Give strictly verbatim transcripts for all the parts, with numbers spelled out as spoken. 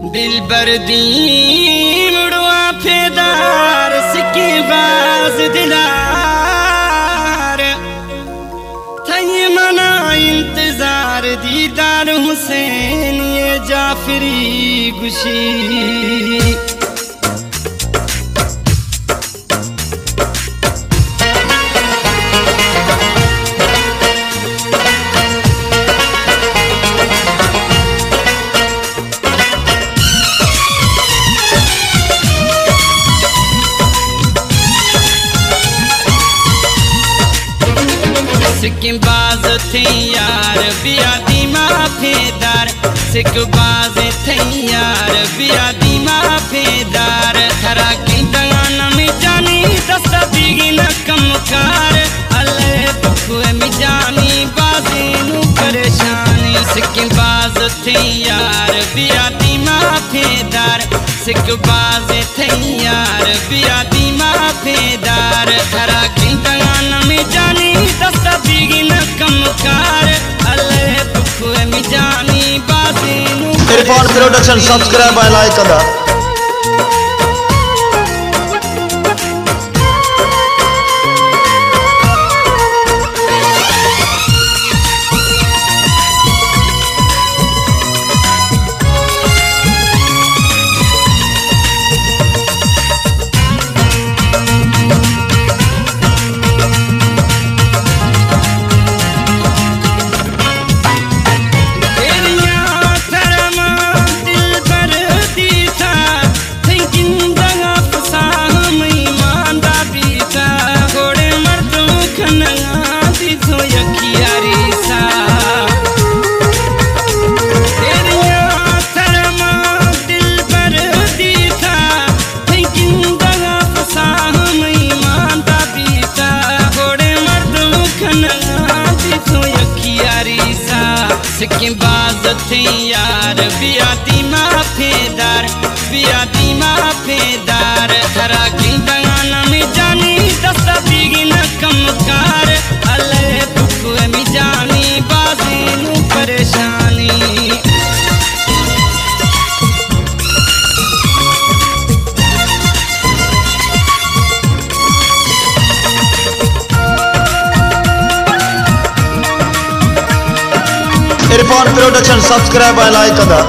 दिल बरदी मुड़वा फेदार सिक्की बाज दिलार थई मना इंतजार दीदार हुसैन ये जाफरी गुशी सिक्किम बाज थे यार बियादी माफेदार सिक्किम बाज थे यार बियादी माफेदार थरा की दंगान में जानी दस्ता दीगी न कमकार अल्ले पुखुए में जानी बाजे नु परेशानी सिक्किम बाज थे यार बियादी माफेदार सिक्किम बाज थे यार बियादी माफेदार थरा की दंगान में जानी दस्ता दीगी न कमकार अल्ले पुखुए में जानी बाजे नु इरफान प्रोडक्शन सब्सक्राइब और लाइक करा। सिक्किम बाज थे यार बियादी माफेदार बियादी माफेदार थरा की दंगान में जानी दस्ता दीगी न कमकार अल्ले पुखुए में जानी बाजे नु परेशानी इरफान प्रोडक्शन सब्सक्राइब और लाइक करा।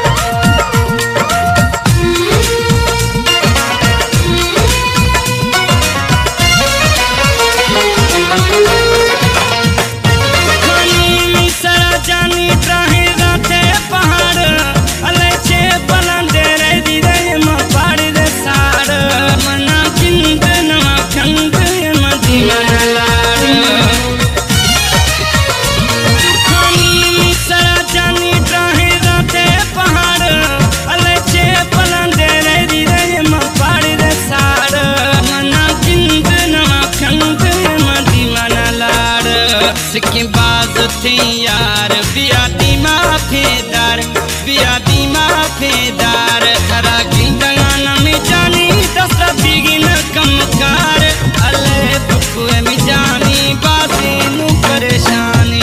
सिक्किम बाज थे यार बियादी माफेदार बियादी माफेदार थरा की दंगान में जानी दस्ता दीगी न कमकार अल्ले पुखुए में जानी बाजे नु परेशानी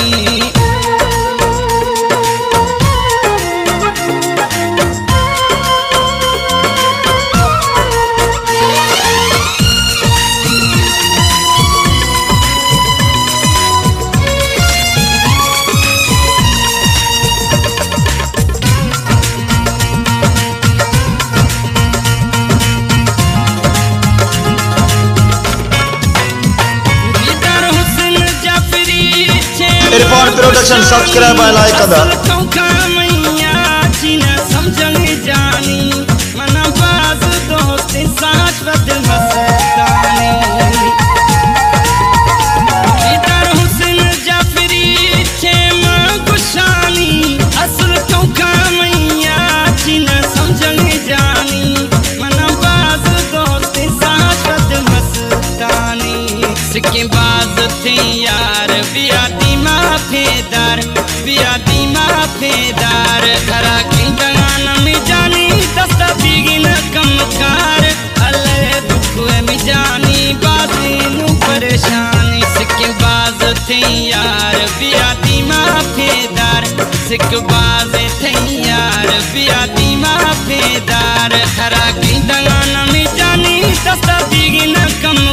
इरफान प्रोडक्शन सब्सक्राइब और लाइक करा। सिक्किम बाज थे यार बियादी माफेदार बियादी माफेदार माफेदार थरा की दंगान में जानी दस्ता दिगिन कम